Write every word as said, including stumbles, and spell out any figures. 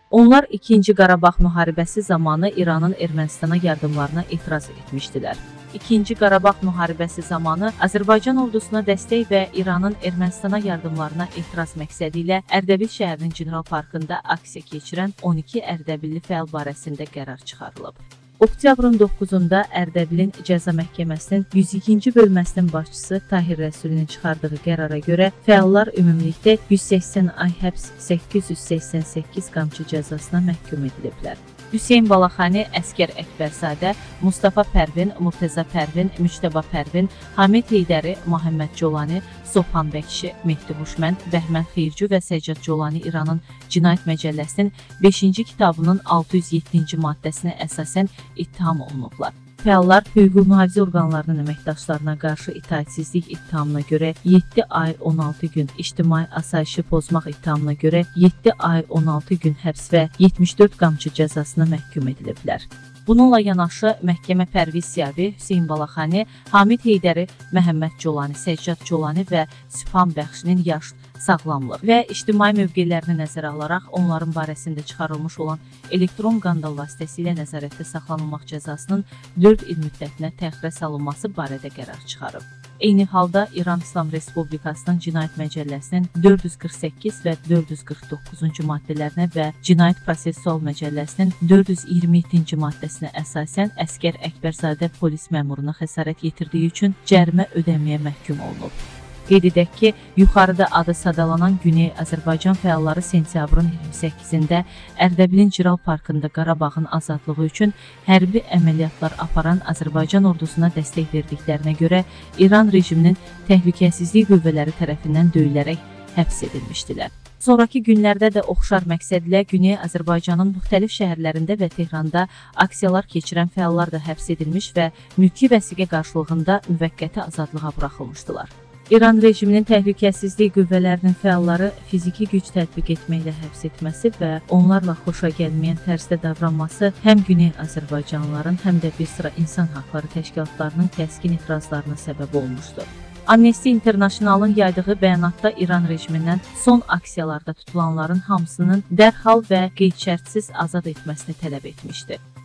Onlar ikinci Qarabağ müharibəsi zamanı İranın Ermənistana yardımlarına etiraz etmişdilər. İkinci Qarabağ müharibəsi zamanı Azərbaycan ordusuna dəstək və İranın Ermənistana yardımlarına etiraz məqsədi ilə Ərdəbil şəhərinin General Parkında aksiya keçirən on iki Ərdəbilli fəal barəsində qərar çıxarılıb. Oktyabrın doqquzunda Ərdəbilin Cəza Məhkəməsinin yüz ikinci bölməsinin başçısı Tahir Rəsulinin çıxardığı qərara görə fəallar ümumilikdə yüz səksən ay həbs, səkkiz yüz səksən səkkiz qamçı cəzasına məhkum ediliblər. Hüseyn Balaxani, Əskər Əkbərzadə, Mustafa Pərvin, Murtəza Pərvin, Müçtəba Pərvin, Hamid Heydəri, Məhəmməd Colani, Sofhan Bəkşi, Mehdi Huşmənd, Bəhmən Xeyirci və Səccad Colani İranın Cinayət Məcəlləsinin beşinci kitabının altı yüz yeddinci maddəsinə əsasən ittiham olunublar. Fəallar hüquq mühafizə orqanlarının əməkdaşlarına qarşı itaətsizlik ittihamına görə yeddi ay on altı gün, ictimai asayişi pozmaq ittihamına görə yeddi ay on altı gün həbs və yetmiş dörd qamçı cəzasına məhkum ediliblər. Bununla yanaşı, məhkəmə Pərviz Siyavi, Hüseyn Balaxani, Hamid Heydəri, Məhəmməd Colani, Səccad Colani və Sübhan Bəxşinin yaş sağlamlıq və ictimai mövqelərini nəzərə alaraq onların barəsində çıxarılmış olan elektron qandal vasitəsilə nəzarətdə saxlanılmaq cəzasının dörd il müddətinə təxirə salınması barədə qərar çıxarıb. Eyni halda İran İslam Respublikasının Cinayət Məcəlləsinin dörd yüz qırx səkkiz və dörd yüz qırx doqquzuncu maddələrinə və Cinayət Prosessual Məcəlləsinin dörd yüz iyirmi yeddinci maddəsinə əsasən Əskər Əkbərzadə polis məmuruna xəsarət yetirdiyi üçün cərimə ödəməyə məhkum olunub. Qeyd edək ki, yuxarıda adı sadalanan Güney Azərbaycan fəalları sentyabrın iyirmi səkkizində Ərdəbilin General Parkında Qarabağın azadlığı üçün hərbi əməliyyatlar aparan Azərbaycan ordusuna dəstək verdiklərinə görə İran rejiminin təhlükəsizlik qüvvələri tərəfindən döyülərək həbs edilmişdilər. Sonraki günlərdə də oxşar məqsədlə Güney Azərbaycanın müxtəlif şəhərlərində və Tehranda aksiyalar keçirən fəallar da həbs edilmiş və mülki vəsiqə qarşılığında müvəqqəti azadlığa buraxılmışdılar. İran rejiminin təhlükəsizlik qüvvələrinin fəalları fiziki güc tətbiq etməklə həbs etməsi və onlarla xoşa gəlməyən tərzdə davranması həm Güney Azərbaycanlıların, həm də bir sıra insan haqları təşkilatlarının kəskin etirazlarına səbəb olmuşdur. Amnesty Internationalın yaydığı bəyanatda İran rejimindən son aksiyalarda tutulanların hamısının dərhal və qeyd şərtsiz azad etməsini tələb etmişdi.